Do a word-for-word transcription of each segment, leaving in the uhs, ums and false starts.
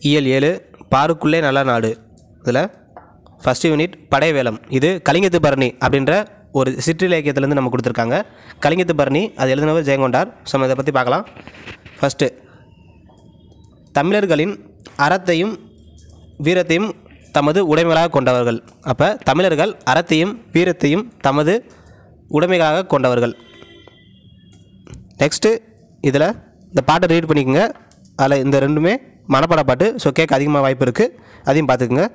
இயல் ஏழு பாருக்குள்ளே நல்ல நாடு. இதில் ஃபஸ்ட் யூனிட் படைவேலம். இது கலிங்கத்து பரணி அப்படின்ற ஒரு சிற்றிலக்கியத்திலேருந்து நம்ம கொடுத்துருக்காங்க. கலிங்கத்து பரணி அது எழுதினவர் ஜெயங்கொண்டார். ஸோ நம்ம இதை பற்றி பார்க்கலாம். ஃபஸ்ட்டு, தமிழர்களின் அறத்தையும் வீரத்தையும் தமது உடைமைகளாக கொண்டவர்கள். அப்போ தமிழர்கள் அறத்தையும் வீரத்தையும் தமது உடைமைகளாக கொண்டவர்கள். நெக்ஸ்ட்டு, இதில் இந்த பாட்டை ரீட் பண்ணிக்கோங்க. அதில் இந்த ரெண்டுமே மனப்பாட பாட்டு. ஸோ கேட்க அதிகமாக வாய்ப்பு இருக்குது, அதையும் பார்த்துக்குங்க.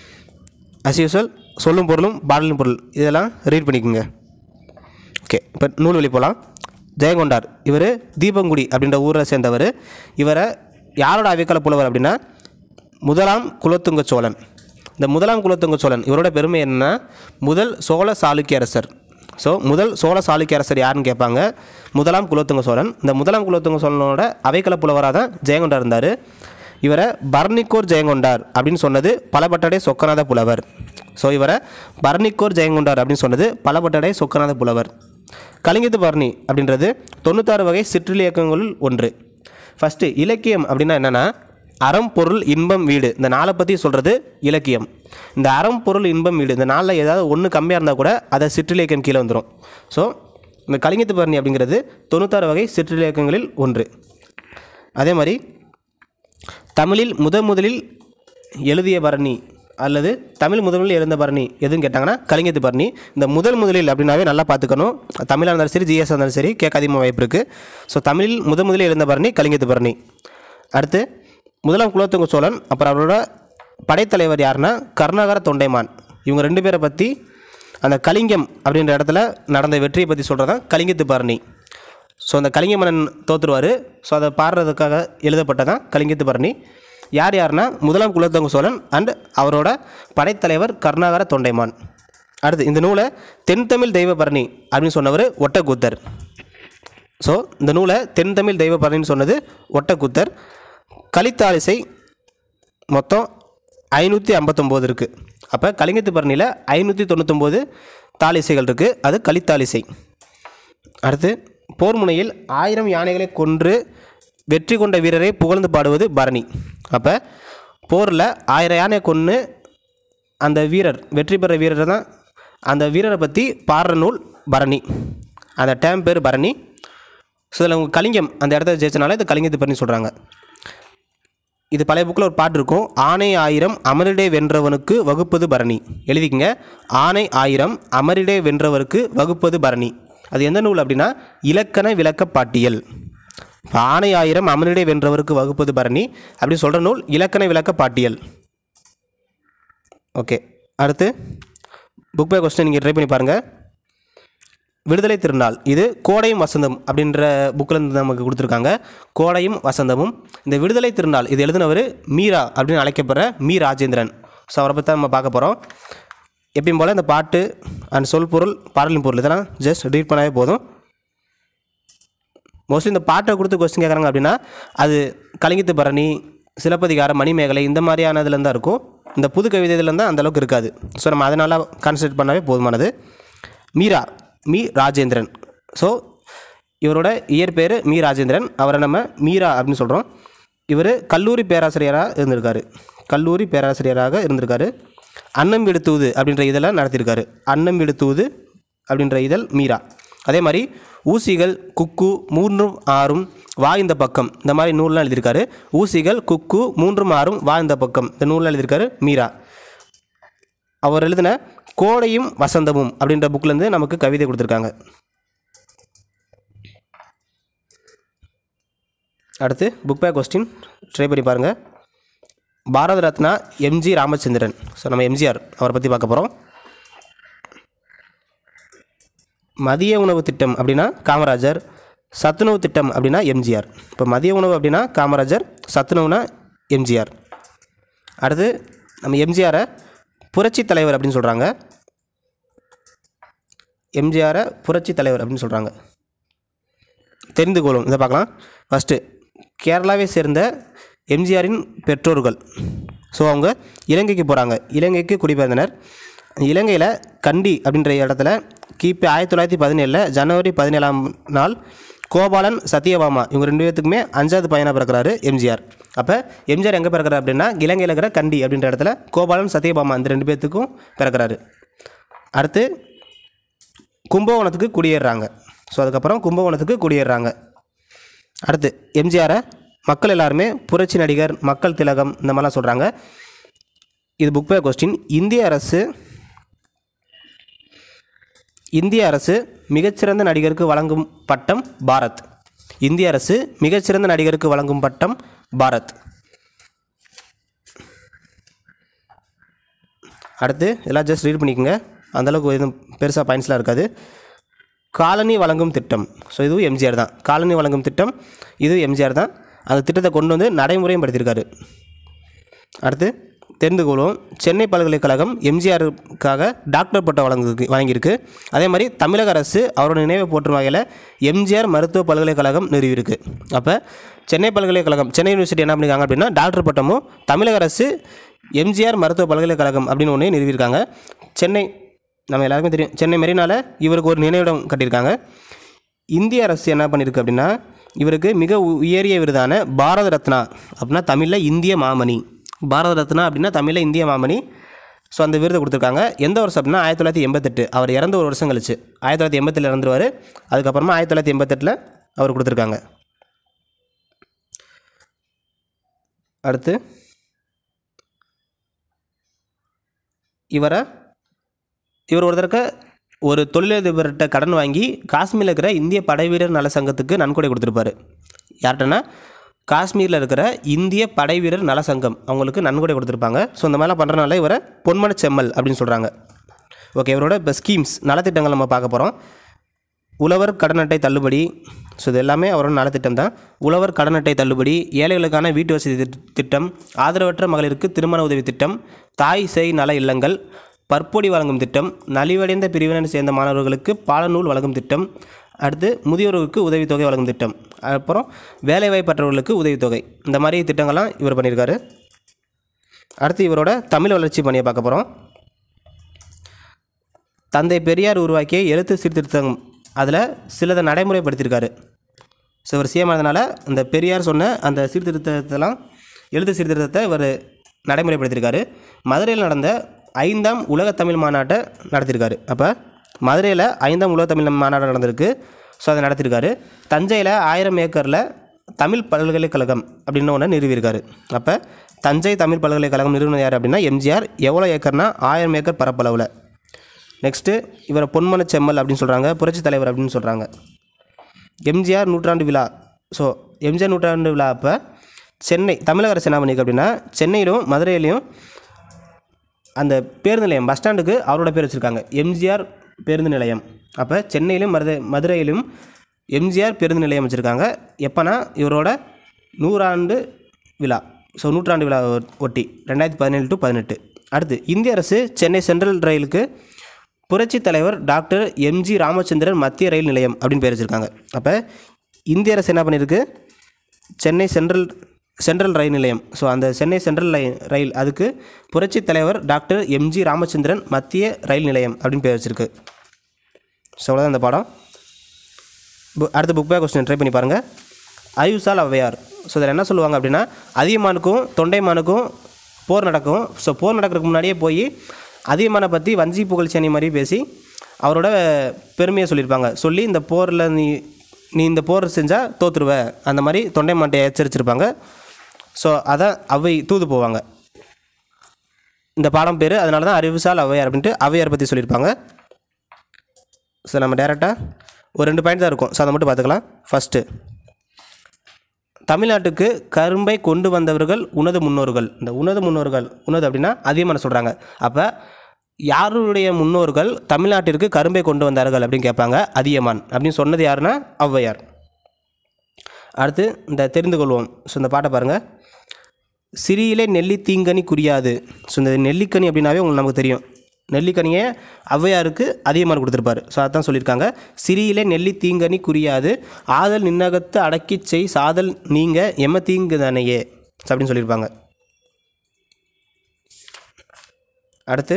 அஸ் யூஸ்வல் சொல்லும் பொருளும் பாடலும் பொருள் இதெல்லாம் ரீட் பண்ணிக்கோங்க. ஓகே, இப்போ நூல்வழி போகலாம். ஜெயங்கொண்டார் இவர் தீபங்குடி அப்படின்ற ஊரை சேர்ந்தவர். இவரை யாரோட அவைக்கள புலவர் அப்படின்னா முதலாம் குலோத்துங்க சோழன். இந்த முதலாம் குலோத்துங்க சோழன் இவரோட பெருமை என்னன்னா முதல் சோழ சாளுக்கிய அரசர். ஸோ முதல் சோழ சாளுக்கிய அரசர் யாருன்னு கேட்பாங்க, முதலாம் குலோத்துங்க சோழன். இந்த முதலாம் குலோத்துங்க சோழனோட அவைக்கள புலவராக தான் ஜெயங்கொண்டார் இருந்தார். இவரை பரணிக்கோர் ஜெயங்கொண்டார் அப்படின்னு சொன்னது பலபட்டடை சொக்கநாத புலவர். ஸோ இவரை பரணிக்கோர் ஜெயங்கொண்டார் அப்படின்னு சொன்னது பலபட்டடை சொக்கநாத புலவர். கலிங்கத்து பரணி அப்படின்றது தொண்ணூத்தாறு வகை சிற்றிலக்கியங்களுள் ஒன்று. ஃபஸ்ட்டு, இலக்கியம் அப்படின்னா என்னென்னா அறம் பொருள் இன்பம் வீடு. இந்த நாளை பற்றி சொல்கிறது இலக்கியம். இந்த அறம் பொருள் இன்பம் வீடு இந்த நாளில் ஏதாவது ஒன்று கம்மியாக இருந்தால் கூட அதை சிற்றிலக்கியம் கீழே வந்துடும். ஸோ இந்த கலிங்கத்து பரணி அப்படிங்கிறது தொண்ணூத்தாறு வகை சிற்றிலக்கியங்களில் ஒன்று. அதே மாதிரி தமிழில் முதன் முதலில் எழுதிய பரணி அல்லது தமிழ் முதல் முதலில் எழுந்த பரணி எதுன்னு கேட்டாங்கன்னா கலிங்கத்து பரணி. இந்த முதல் முதலில் அப்படின்னாவே நல்லா பார்த்துக்கணும். தமிழாக இருந்தாலும் சரி, ஜிஎஸ் இருந்தாலும் சரி, கேட்க அதிகமாக வாய்ப்பு இருக்குது. ஸோ தமிழில் முதன் முதலில் எழுந்த பரணி கலிங்கத்து பரணி. அடுத்து முதலாம் குலோத்துங்க சோழன், அப்புறம் அவரோட படைத்தலைவர் யாருன்னா கருணாகர தொண்டைமான். இவங்க ரெண்டு பேரை பற்றி அந்த கலிங்கம் அப்படின்ற இடத்துல நடந்த வெற்றியை பற்றி சொல்கிறது தான் கலிங்கத்து பரணி. ஸோ அந்த கலிங்க மன்னன் தோற்றுருவார். ஸோ அதை பாடுறதுக்காக எழுதப்பட்டதான் கலிங்கத்து பரணி. யார் யாருன்னா முதலாம் குலோத்துங்க சோழன் அண்ட் அவரோட படைத்தலைவர் கருணாகர தொண்டைமான். அடுத்து இந்த நூலை தென்தமிழ் தெய்வ பரணி அப்படின்னு சொன்னவர் ஒட்டக்கூத்தர். ஸோ இந்த நூலை தென்தமிழ் தெய்வ பரணின்னு சொன்னது ஒட்டக்கூத்தர். கலித்தாலிசை மொத்தம் ஐநூற்றி ஐம்பத்தொம்போது இருக்குது. அப்போ கலிங்கத்து பரணியில் ஐநூற்றி தொண்ணூத்தொம்போது தாலிசைகள் இருக்குது, அது கலித்தாலிசை. அடுத்து போர் முனையில் ஆயிரம் யானைகளை கொன்று வெற்றி கொண்ட வீரரை புகழ்ந்து பாடுவது பரணி. அப்போ போரில் ஆயிரம் யானை கொன்று அந்த வீரர் வெற்றி பெற வீரரை தான் அந்த வீரரை பற்றி பாடுற நூல் பரணி. அந்த டேம் பேர் பரணி. ஸோ இதில் அவங்க கலிங்கம் அந்த இடத்த ஜெயிச்சனால இது கலிங்கத்து பரணி சொல்கிறாங்க. இது பழைய புக்கில் ஒரு பாட்டு இருக்கும், ஆனை ஆயிரம் அமரிடை வென்றவனுக்கு வகுப்பது பரணி. எழுதிக்கங்க, ஆனை ஆயிரம் அமரிடை வென்றவருக்கு வகுப்பது பரணி. அது எந்த நூல் அப்படின்னா இலக்கண விளக்க பாட்டியல். இப்போ ஆனை ஆயிரம் அமரிடை வென்றவருக்கு வகுப்பது பரணி அப்படி சொல்கிற நூல் இலக்கண விளக்க பாட்டியல். ஓகே, அடுத்து புக் பை கொஸ்டின் நீங்கள் ட்ரை பண்ணி பாருங்கள். விடுதலை திருநாள் இது கோடையும் வசந்தம் அப்படின்ற புக்கில் இருந்து நமக்கு கொடுத்துருக்காங்க. கோடையும் வசந்தமும். இந்த விடுதலை திருநாள் இது எழுதினவர் மீரா அப்படின்னு அழைக்கப்படுற மீ ராஜேந்திரன். ஸோ அவரை பற்றி நம்ம பார்க்க போகிறோம். எப்பயும் போல் இந்த பாட்டு அண்ட் சொல் பொருள் பாடலின் பொருள் இதெல்லாம் ஜஸ்ட் ரீட் பண்ணாவே போதும். மோஸ்ட்லி இந்த பாட்டை கொடுத்து கொஸ்டின் கேட்குறாங்க அப்படின்னா அது கலிங்கத்து பரணி, சிலப்பதிகாரம், மணிமேகலை இந்த மாதிரியானதுலேருந்து தான் இருக்கும். இந்த புது கவிதையிலேருந்து தான் அந்தளவுக்கு இருக்காது. ஸோ நம்ம அதனால் கான்சன்ட்ரேட் பண்ணாவே போதுமானது. மீரா மீ ராஜேந்திரன். ஸோ இவரோட இயற்பெயர் மீ ராஜேந்திரன். அவரை நம்ம மீரா அப்படின்னு சொல்கிறோம். இவர் கல்லூரி பேராசிரியராக இருந்திருக்காரு. கல்லூரி பேராசிரியராக இருந்திருக்காரு. அன்னம் விடுத்துவது அப்படின்ற இதெல்லாம் நடத்தியிருக்காரு. அன்னம் விடுத்துவது அப்படின்ற இதழ் மீரா. அதே மாதிரி ஊசிகள், குக்கு, மூன்றும் ஆறும், வா இந்த பக்கம் இந்த மாதிரி நூல்லாம் எழுதியிருக்காரு. ஊசிகள், குக்கு, மூன்றும் ஆறும், வா இந்த பக்கம் இந்த நூல்லாம் எழுதியிருக்காரு மீரா. அவர் எழுதின கோடையும் வசந்தமும் அப்படின்ற புக்லேருந்து நமக்கு கவிதை கொடுத்துருக்காங்க. அடுத்து புக் பை கொஸ்டின் ட்ரை பண்ணி பாருங்கள். பாரத ரத்னா எம்ஜி ராமச்சந்திரன். ஸோ நம்ம எம்ஜிஆர் அவரை பற்றி பார்க்க போகிறோம். மதிய உணவு திட்டம் அப்படின்னா காமராஜர், சத்துணவு திட்டம் அப்படின்னா எம்ஜிஆர். இப்போ மதிய உணவு அப்படின்னா காமராஜர், சத்துணவுனா எம்ஜிஆர். அடுத்து நம்ம எம்ஜிஆரை புரட்சி தலைவர் அப்படின்னு சொல்கிறாங்க. எம்ஜிஆரை புரட்சி தலைவர் அப்படின்னு சொல்கிறாங்க. தெரிந்து கொள்ளும் இதை பார்க்கலாம். ஃபஸ்ட்டு கேரளாவை சேர்ந்த எம்ஜிஆரின் பெற்றோர்கள். ஸோ அவங்க இலங்கைக்கு போகிறாங்க. இலங்கைக்கு குடிபெயர்ந்தனர். இலங்கையில் கண்டி அப்படின்ற இடத்துல கிபி ஆயிரத்தி தொள்ளாயிரத்தி பதினேழில் ஜனவரி பதினேழாம் நாள் கோபாலன், சத்யபாமா இவங்க ரெண்டு பேர்த்துக்குமே அஞ்சாவது பையனாக பிறக்கிறாரு எம்ஜிஆர். அப்போ எம்ஜிஆர் எங்கே பிறக்கிறார் அப்படின்னா இலங்கையில் இருக்கிற கண்டி அப்படின்ற இடத்துல கோபாலன் சத்யபாமா இந்த ரெண்டு பேர்த்துக்கும் பிறக்கிறாரு. அடுத்து கும்பகோணத்துக்கு குடியேறுறாங்க. ஸோ அதுக்கப்புறம் கும்பகோணத்துக்கு குடியேறுறாங்க. அடுத்து எம்ஜிஆரை மக்கள் எல்லாருமே புரட்சி நடிகர், மக்கள் திலகம் இந்த மாதிரிலாம் சொல்கிறாங்க. இது புக் பேக் கொஸ்டின். இந்திய அரசு இந்திய அரசு மிகச்சிறந்த நடிகருக்கு வழங்கும் பட்டம் பாரத். இந்திய அரசு மிகச்சிறந்த நடிகருக்கு வழங்கும் பட்டம் பாரத். அடுத்து எல்லாம் ஜஸ்ட் ரீட் பண்ணிக்கோங்க, அந்தளவுக்கு எதுவும் பெருசாக பாயிண்ட்ஸ்லாம் இருக்காது. காலனி வழங்கும் திட்டம். ஸோ இதுவும் எம்ஜிஆர் தான். காலனி வழங்கும் திட்டம் இதுவும் எம்ஜிஆர் தான். அந்த திட்டத்தை கொண்டு வந்து நடைமுறையும் படுத்தியிருக்காரு. அடுத்து தெரிந்து கொள்வோம், சென்னை பல்கலைக்கழகம் எம்ஜிஆருக்காக டாக்டர் பட்டம் வழங்கு வழங்கியிருக்கு. அதே மாதிரி தமிழக அரசு அவரோட நினைவை போற்றும் வகையில் எம்ஜிஆர் மருத்துவ பல்கலைக்கழகம் நிறுவியிருக்கு. அப்போ சென்னை பல்கலைக்கழகம், சென்னை யூனிவர்சிட்டி என்ன பண்ணியிருக்காங்க அப்படின்னா டாக்டர் பட்டமும், தமிழக அரசு எம்ஜிஆர் மருத்துவ பல்கலைக்கழகம் அப்படின்னு ஒன்று நிறுவியிருக்காங்க. சென்னை நம்ம எல்லாருக்குமே தெரியும், சென்னை மெரினால இவருக்கு ஒரு நினைவிடம் கட்டியிருக்காங்க. இந்திய அரசு என்ன பண்ணியிருக்கு அப்படின்னா இவருக்கு மிக உயரிய விருதான பாரத ரத்னா அப்படின்னா தமிழில் இந்திய மாமணி, பாரத ரத்னா அப்படின்னா தமிழில் இந்திய மாமணி. ஸோ அந்த விருதை கொடுத்துருக்காங்க. எந்த வருஷம் அப்படின்னா ஆயிரத்தி தொள்ளாயிரத்தி எண்பத்தெட்டு. அவர் இறந்து ஒரு வருஷம் கழிச்சு ஆயிரத்தி தொள்ளாயிரத்தி எண்பத்தில் இறந்துருவார். அதுக்கப்புறமா ஆயிரத்தி தொள்ளாயிரத்தி எண்பத்தெட்டில் அவர் கொடுத்துருக்காங்க. அடுத்து இவரை இவர் ஒருத்தருக்கு ஒரு தொழிலதிபர்கிட்ட கடன் வாங்கி காஷ்மீரில் இருக்கிற இந்திய படைவீரர் நல சங்கத்துக்கு நன்கொடை கொடுத்துருப்பாரு. யார்கிட்டனா காஷ்மீரில் இருக்கிற இந்திய படைவீரர் நல சங்கம் அவங்களுக்கு நன்கொடை கொடுத்துருப்பாங்க. ஸோ இந்த மாதிரிலாம் பண்ணுறதுனால இவரை பொன்மன செம்மல் அப்படின்னு சொல்கிறாங்க. ஓகே, இவரோட இப்போ ஸ்கீம்ஸ் நலத்திட்டங்கள் நம்ம பார்க்க போகிறோம். உழவர் கடன் அட்டை தள்ளுபடி. ஸோ இது எல்லாமே அவரோட நலத்திட்டம் தான். உழவர் கடன் அட்டை தள்ளுபடி, ஏழைகளுக்கான வீட்டு வசதி திட்டம், ஆதரவற்ற மகளிருக்கு திருமண உதவி திட்டம், தாய் சேய் நல இல்லங்கள், பற்பொடி வழங்கும் திட்டம், நலிவடைந்த பிரிவினை சேர்ந்த மாணவர்களுக்கு பாலநூல் வழங்கும் திட்டம், அடுத்து முதியோர்களுக்கு உதவித்தொகை வழங்கும் திட்டம், அப்புறம் வேலைவாய்ப்பற்றவர்களுக்கு உதவித்தொகை, இந்த மாதிரி திட்டங்கள்லாம் இவர் பண்ணியிருக்காரு. அடுத்து இவரோட தமிழ் வளர்ச்சி பணியை பார்க்க போகிறோம். தந்தை பெரியார் உருவாக்கிய எழுத்து சீர்திருத்தம் அதில் சிலதை நடைமுறைப்படுத்தியிருக்காரு. ஸோ இவர் சிஎம் ஆனதுனால இந்த பெரியார் சொன்ன அந்த சீர்திருத்தத்தெல்லாம் எழுத்து சீர்திருத்தத்தை இவர் நடைமுறைப்படுத்தியிருக்காரு. மதுரையில் நடந்த ஐந்தாம் உலக தமிழ் மாநாட்டை நடத்தியிருக்காரு. அப்போ மதுரையில் ஐந்தாம் உலக தமிழ் மாநாடு நடந்திருக்கு. ஸோ அதை நடத்தியிருக்காரு. தஞ்சையில் ஆயிரம் ஏக்கரில் தமிழ் பல்கலைக்கழகம் அப்படின்னு ஒன்று நிறுவியிருக்காரு. அப்போ தஞ்சை தமிழ் பல்கலைக்கழகம் நிறுவனம் யார் அப்படின்னா எம்ஜிஆர். எவ்வளோ ஏக்கர்னா ஆயிரம் ஏக்கர் பரப்பளவில். நெக்ஸ்ட்டு இவரை பொன்மன செம்மல் அப்படின்னு சொல்கிறாங்க, புரட்சி தலைவர் அப்படின்னு சொல்கிறாங்க. எம்ஜிஆர் நூற்றாண்டு விழா. ஸோ எம்ஜிஆர் நூற்றாண்டு விழா அப்போ சென்னை தமிழக அரசு என்ன பண்ணியிருக்கு அப்படின்னா சென்னையிலும் மதுரையிலையும் அந்த பேருந்து நிலையம் பஸ் ஸ்டாண்டுக்கு அவரோட பேர் வச்சுருக்காங்க, எம்ஜிஆர் பேருந்து நிலையம். அப்போ சென்னையிலும் மதுரை மதுரையிலும் எம்ஜிஆர் பேருந்து நிலையம் வச்சுருக்காங்க. எப்போனா இவரோட நூறாண்டு விழா. ஸோ நூற்றாண்டு விழா ஒட்டி ரெண்டாயிரத்தி பதினேழு டு பதினெட்டு. அடுத்து இந்திய அரசு சென்னை சென்ட்ரல் ரயிலுக்கு புரட்சி தலைவர் டாக்டர் எம்ஜி ராமச்சந்திரன் மத்திய ரயில் நிலையம் அப்படின்னு பேர் வச்சுருக்காங்க. அப்போ இந்திய அரசு என்ன பண்ணியிருக்கு, சென்னை சென்ட்ரல் சென்ட்ரல் ரயில் நிலையம். ஸோ அந்த சென்னை சென்ட்ரல் ரயில் அதுக்கு புரட்சி தலைவர் டாக்டர் எம்ஜி ராமச்சந்திரன் மத்திய ரயில் நிலையம் அப்படின்னு பேர் வச்சுருக்கு. ஸோ அவ்வளோதான் இந்த பாடம். அடுத்த புக் பேக் கொஸ்டின் ட்ரை பண்ணி பாருங்கள். அயூசால் ஔவையார். ஸோ இதில் என்ன சொல்லுவாங்க அப்படின்னா அதியமானுக்கும் தொண்டைமானுக்கும் போர் நடக்கும். ஸோ போர் நடக்கிறதுக்கு முன்னாடியே போய் அதியமானை பற்றி வஞ்சி புகழ்ச்சி மாதிரி பேசி அவரோட பெருமையை சொல்லியிருப்பாங்க. சொல்லி இந்த போரில் நீ நீ இந்த போர் செஞ்சால் தோற்றுருவ அந்த மாதிரி தொண்டைமான்ட்டை எச்சரிச்சிருப்பாங்க. ஸோ அதை அவை தூது போவாங்க. இந்த பாடம் பேர் அதனால தான் அறிவுசால் ஔவையார் அப்படின்ட்டு ஔவையார் பற்றி சொல்லியிருப்பாங்க. ஸோ நம்ம டேரெக்டாக ஒரு ரெண்டு பாயிண்ட் தான் இருக்கும். ஸோ அதை மட்டும் பார்த்துக்கலாம். ஃபஸ்ட்டு, தமிழ்நாட்டுக்கு கரும்பை கொண்டு வந்தவர்கள் உனது முன்னோர்கள். இந்த உனது முன்னோர்கள் உனது அப்படின்னா அதியமான சொல்கிறாங்க. அப்போ யாருடைய முன்னோர்கள் தமிழ்நாட்டிற்கு கரும்பை கொண்டு வந்தார்கள் அப்படின்னு கேட்பாங்க. அதியமான் அப்படின்னு சொன்னது யாருன்னா ஔவையார். அடுத்து இந்த தெரிந்து கொள்வோம். ஸோ இந்த பாட்டை பாருங்கள். சிறியிலே நெல்லி தீங்கனி குறியாது. ஸோ இந்த நெல்லிக்கனி அப்படின்னாவே உங்களுக்கு நமக்கு தெரியும். நெல்லிக்கனியை ஔவையாருக்கு அதியமான் கொடுத்துருப்பாரு. ஸோ அதான் சொல்லியிருக்காங்க. சிறியிலே நெல்லி தீங்கனி குறியாது ஆதல் நின்னகத்து அடக்கி செய் சாதல் நீங்கள் எம்ம தீங்கு தானையே அப்படின்னு சொல்லியிருப்பாங்க. அடுத்து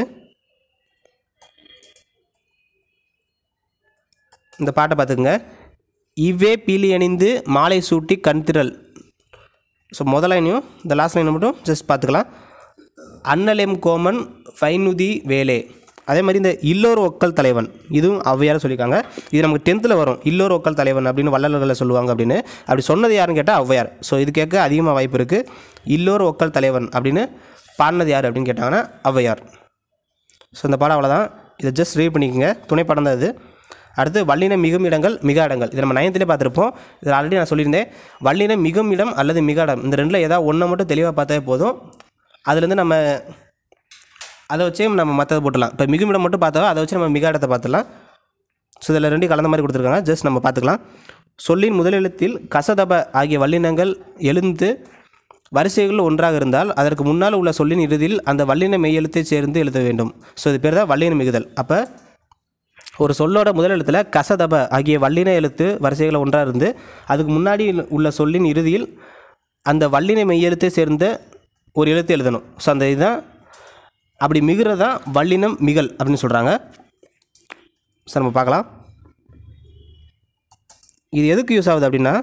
இந்த பாட்டை பார்த்துக்குங்க. இவ்வே பீலி அணிந்து மாலை சூட்டி கண்திரள் ஸோ முதல் லைனையும் இந்த லாஸ்ட் லைனை மட்டும் ஜஸ்ட் பார்த்துக்கலாம். அன்னலெம் கோமன் ஃபைனுதி வேலே. அதே மாதிரி இந்த இல்லோர் ஒக்கல் தலைவன் இதுவும் ஔவையார் சொல்லியிருக்காங்க. இது நமக்கு டென்த்தில் வரும். இல்லோர் ஒக்கல் தலைவன் அப்படின்னு வள்ளல்களை சொல்லுவாங்க அப்படின்னு. அப்படி சொன்னது யாருன்னு கேட்டால் ஔவையார். ஸோ இது கேட்க அதிகமாக வாய்ப்பு இருக்குது. இல்லோர் ஒக்கல் தலைவன் அப்படின்னு பாடினது யார் அப்படின்னு கேட்டாங்கன்னா ஔவையார். ஸோ இந்த பாடம் அவ்வளோதான். இதை ஜஸ்ட் ரீட் பண்ணிக்கோங்க. துணைப்பாடம் தான் இது. அடுத்து வல்லின மிகும் இடங்கள் மிக இடங்கள். இது நம்ம நயன்த்திலே பார்த்துருப்போம். இதில் ஆல்ரெடி நான் சொல்லியிருந்தேன். வல்லின மிகும் இடம் அல்லது மிக இடம் இந்த ரெண்டில் ஏதாவது ஒன்றை மட்டும் தெளிவாக பார்த்தாவே போதும். அதுலேருந்து நம்ம அதை வச்சே நம்ம மற்றதை போட்டுடலாம். இப்போ மிகும் இடம் மட்டும் பார்த்தா அதை வச்சு நம்ம மிக இடத்தை பார்த்துடலாம். ஸோ இதில் ரெண்டு கலந்த மாதிரி கொடுத்துருக்காங்க. ஜஸ்ட் நம்ம பார்த்துக்கலாம். சொல்லின் முதலெழுத்தில் கசதப ஆகிய வல்லினங்கள் எழுந்து வரிசைகள் ஒன்றாக இருந்தால் அதற்கு முன்னால் உள்ள சொல்லின் இறுதியில் அந்த வல்லின மெய்யெழுத்தை சேர்ந்து எழுத வேண்டும். ஸோ இது பேர் தான் வல்லின மிகுதல். அப்போ ஒரு சொல்லோட முதல் எழுத்தில் கசதப ஆகிய வல்லின எழுத்து வரிசைகளை ஒன்றாக இருந்து அதுக்கு முன்னாடி உள்ள சொல்லின் இறுதியில் அந்த வல்லின மெய்யெழுத்தை சேர்ந்த ஒரு எழுத்து எழுதணும். ஸோ அந்த இதுதான் அப்படி மிகுறது தான் வல்லினம் மிகல் அப்படின்னு சொல்கிறாங்க. ஸோ நம்ம பார்க்கலாம். இது எதுக்கு யூஸ் ஆகுது அப்படின்னா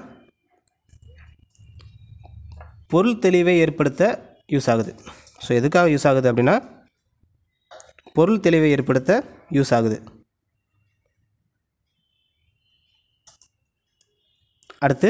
பொருள் தெளிவை ஏற்படுத்த யூஸ் ஆகுது. ஸோ எதுக்காக யூஸ் ஆகுது அப்படின்னா பொருள் தெளிவை ஏற்படுத்த யூஸ் ஆகுது. அடுத்து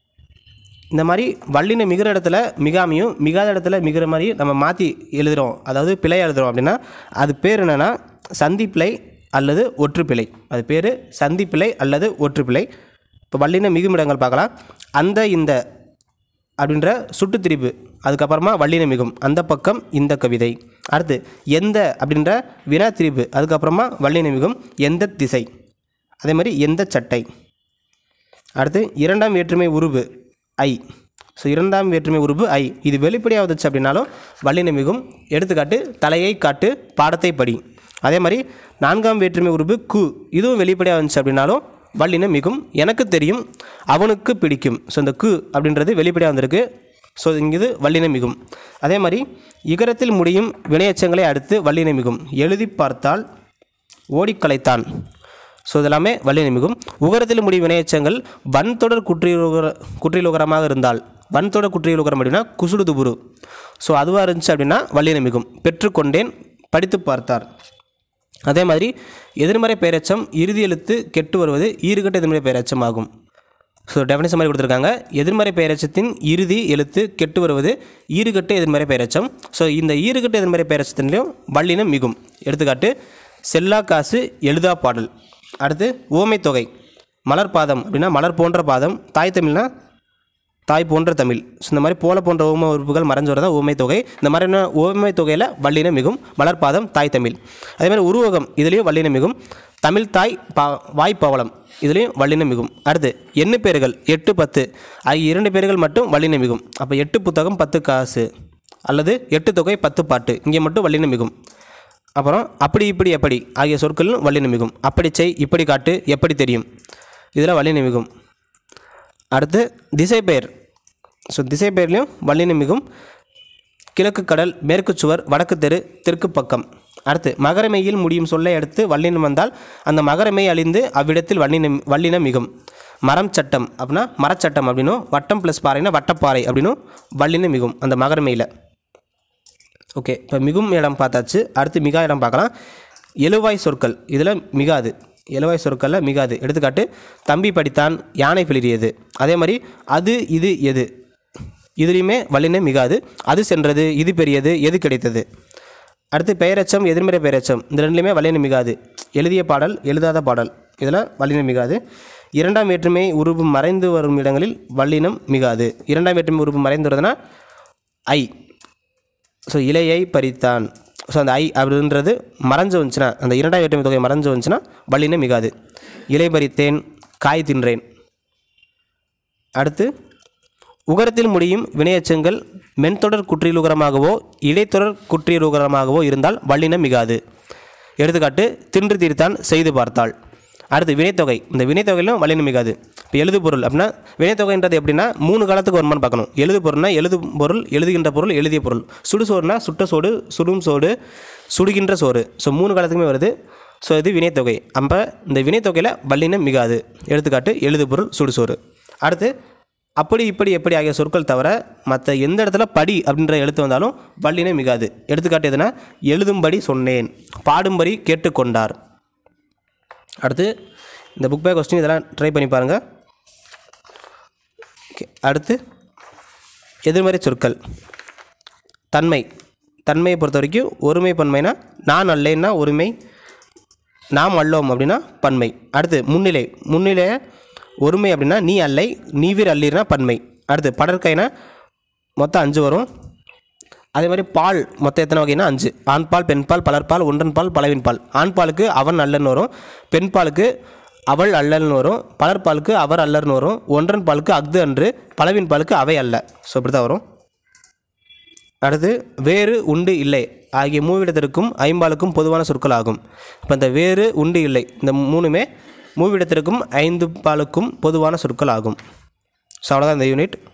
இந்த மாதிரி வல்லின மிகிற இடத்துல மிகாமையும் மிகாத இடத்துல மிகிற மாதிரி நம்ம மாற்றி எழுதுகிறோம், அதாவது பிழை எழுதுகிறோம் அப்படின்னா அது பேர் என்னென்னா சந்திப்பிழை அல்லது ஒற்றுப்பிழை. அது பேர் சந்திப்பிழை அல்லது ஒற்றுப்பிழை. இப்போ வல்லின மிகுமிடங்கள் பார்க்கலாம். அந்த இந்த அப்படின்ற சுட்டுத்திரிப்பு, அதுக்கப்புறமா வல்லின மிகும் அந்த பக்கம் இந்த கவிதை. அடுத்து எந்த அப்படின்ற வினா திரிப்பு, அதுக்கப்புறமா வல்லின மிகும் எந்த திசை. அதே மாதிரி எந்த சட்டை. அடுத்து இரண்டாம் வேற்றுமை உருவு ஐ. ஸோ இரண்டாம் வேற்றுமை உருவு ஐ இது வெளிப்படையாக வந்துச்சு அப்படின்னாலும் வல்லின மிகும். எடுத்துக்காட்டு தலையை காட்டு பாடத்தை படி. அதே மாதிரி நான்காம் வேற்றுமை உருவு கு இதுவும் வெளிப்படையாக வந்துச்சு அப்படின்னாலும் வல்லின மிகும். எனக்கு தெரியும் அவனுக்கு பிடிக்கும். ஸோ இந்த கு அப்படின்றது வெளிப்படையாக வந்திருக்கு. ஸோ இங்கு வல்லின மிகும். அதே மாதிரி இகரத்தில் முடியும் வினையச்சங்களை அடுத்து வல்லின மிகும். எழுதி பார்த்தால் ஓடிக்கலைத்தான். ஸோ இதெல்லாமே வல்லின மிகும். உகரத்தில் முடியும் வினையச்சங்கள் வன்தொடர் குற்றியலுகர குற்றியலுகரமாக இருந்தால் வன்தொடர் குற்றியலுகரம் அப்படின்னா குசுடுதுபுரு. ஸோ அதுவாக இருந்துச்சு அப்படின்னா வல்லின மிகும். பெற்றுக்கொண்டேன் படித்து பார்த்தார். அதே மாதிரி எதிர்மறை பெயரெச்சம் இறுதி எழுத்து கெட்டு வருவது ஈறுகட்ட எதிர்மறை பெயரெச்சம் ஆகும். ஸோ டெஃபினேஷன் மாதிரி கொடுத்துருக்காங்க. எதிர்மறை பெயரெச்சத்தின் இறுதி எழுத்து கெட்டு வருவது ஈறுகட்ட எதிர்மறை பெயரெச்சம். ஸோ இந்த ஈறுகட்ட எதிர்மறை பெயரெச்சத்திலையும் வல்லினம் மிகும். எடுத்துக்காட்டு செல்லா காசு எழுதா பாடல். அடுத்து ஓமை தொகை மலர் பாதம் அப்படின்னா மலர் போன்ற பாதம். தாய் தமிழ்னா தாய் போன்ற தமிழ். ஸோ இந்த மாதிரி போல போன்ற ஓமை உறுப்புகள் மறைஞ்சு வரதான் ஓமை தொகை. இந்த மாதிரியான ஓமை தொகையில் வல்லினம் மிகும். மலர் பாதம் தாய் தமிழ். அதே மாதிரி உருவகம் இதுலேயும் வல்லினம் மிகும். தமிழ் தாய் பா வாய்ப்பவளம் இதுலேயும் வல்லினம் மிகும். அடுத்து எண்ணு பேர்கள் எட்டு பத்து ஆகிய இரண்டு பேர்கள் மட்டும் வல்லினம் மிகும். அப்போ எட்டு புத்தகம் பத்து காசு அல்லது எட்டு தொகை பத்து பாட்டு இங்கே மட்டும் வல்லினம் மிகும். அப்புறம் அப்படி இப்படி எப்படி ஆகிய சொற்களும் வல்லினம் மிகும். அப்படி செய் இப்படி காட்டு எப்படி தெரியும் இதில் வல்லினம் மிகும். அடுத்து திசை பெயர். ஸோ திசை பெயர்லையும் வல்லினம் மிகும். கிழக்கு கடல் மேற்கு சுவர் வடக்கு தெரு தெற்கு பக்கம். அடுத்து மகரமையில் முடியும் சொல்லை அடுத்து வல்லினம் வந்தால் அந்த மகரமை அழிந்து அவ்விடத்தில் வல்லினம் வல்லினம் மிகும். மரம் சட்டம் அப்படின்னா மரச்சட்டம் அப்படின்னும் வட்டம் ப்ளஸ் பாறைனா வட்டப்பாறை அப்படின்னும் வல்லினம் மிகும் அந்த மகரமையில். ஓகே, இப்போ மிகும் இடம் பார்த்தாச்சு. அடுத்து மிகா இடம் பார்க்கலாம். எழுவாய் சொற்கள் இதில் மிகாது. எழுவாய் சொற்களில் மிகாது. எடுத்துக்காட்டு தம்பி படித்தான் யானை பிளிரியது. அதே மாதிரி அது இது எது இதுலேயுமே வல்லினம் மிகாது. அது சென்றது இது பெரியது எது கிடைத்தது. அடுத்து பெயரெச்சம் எதிர்மறை பெயரெச்சம் இந்த ரெண்டுலேயுமே வல்லினம் மிகாது. எழுதிய பாடல் எழுதாத பாடல் இதில் வல்லினம் மிகாது. இரண்டாம் வேற்றுமை உருவு மறைந்து வரும் இடங்களில் வல்லினம் மிகாது. இரண்டாம் வேற்றுமை உருவு மறைந்து வருதுன்னா ஐ. ஸோ இலையை பறித்தான். ஸோ அந்த ஐ அப்படின்றது மறைஞ்சு வந்துச்சுன்னா அந்த இரண்டாம் வேற்றுமை தொகை மறைஞ்சு வந்துச்சுன்னா வல்லினம் மிகாது. இலை பறித்தேன் காய் தின்றேன். அடுத்து உகரத்தில் முடியும் வினையச்சங்கள் மென்தொடர் குற்றியலுகரமாகவோ இடைத்தொடர் குற்றியலுகரமாகவோ இருந்தால் வல்லினம் மிகாது. எடுத்துக்காட்டு தின்று தீர்த்தான் செய்து பார்த்தாள். அடுத்து வினைத்தொகை இந்த வினைத்தொகையிலும் வல்லினம் மிகாது. இப்போ எழுது பொருள் அப்படின்னா வினைத்தொகைன்றது எப்படின்னா மூணு காலத்துக்கு வருமானு பார்க்கணும். எழுது பொருள்னா எழுது பொருள் எழுதுகின்ற பொருள் எழுதிய பொருள். சுடு சோறுனா சுட்ட சோடு சுடும் சோடு சுடுகின்ற சோறு. ஸோ மூணு காலத்துக்குமே வருது. ஸோ இது வினைத்தொகை. அப்போ இந்த வினைத்தொகையில் வல்லினம் மிகாது. எடுத்துக்காட்டு எழுது பொருள் சுடு சோறு. அடுத்து அப்படி இப்படி எப்படி ஆகிய சொற்கள் தவிர மற்ற எந்த இடத்துல படி அப்படின்ற எழுத்து வந்தாலும் வல்லினை மிகாது. எடுத்துக்காட்டு எதுனா எழுதும்படி சொன்னேன், பாடும்படி கேட்டுக்கொண்டார். அடுத்து இந்த புக் பேக் கொஸ்டின் இதெல்லாம் ட்ரை பண்ணி பாருங்கள். ஓகே, அடுத்து எதிர்மறை சொற்கள். தன்மை, தன்மையை பொறுத்த வரைக்கும் ஒருமை பன்மைனா நான் அல்லேன்னா ஒருமை, நாம் அல்லோம் அப்படின்னா பன்மை. அடுத்து முன்னிலை, முன்னிலை ஒருமை அப்படின்னா நீ அல்லை, நீவீர் அல்லீர்னா பன்மை. அடுத்து படற்கைனா மொத்தம் அஞ்சு வரும். அதே மாதிரி பால் மொத்தம் எத்தனை வகைனா அஞ்சு. ஆண்பால், பெண்பால், பலர்பால், ஒன்றன் பால், பலவின் பால். ஆண்பாலுக்கு அவன் அல்லன்னு வரும், பெண்பாலுக்கு அவள் அல்லன்னு வரும், பலர்பாலுக்கு அவர் அல்லர்னு வரும், ஒன்றன் பாலுக்கு அஃது அன்று, பலவின் பாலுக்கு அவை அல்ல. ஸோ இப்படி தான் வரும். அடுத்து வேறு உண்டு இல்லை ஆகிய மூவிடத்திற்கும் ஐம்பாலுக்கும் பொதுவான சொற்கள் ஆகும். இப்போ இந்த வேறு உண்டு இல்லை இந்த மூணுமே மூவிடத்திற்கும் ஐந்து பாலுக்கும் பொதுவான சொற்கள் ஆகும். ஸோ அவ்வளோதான் இந்த யூனிட்.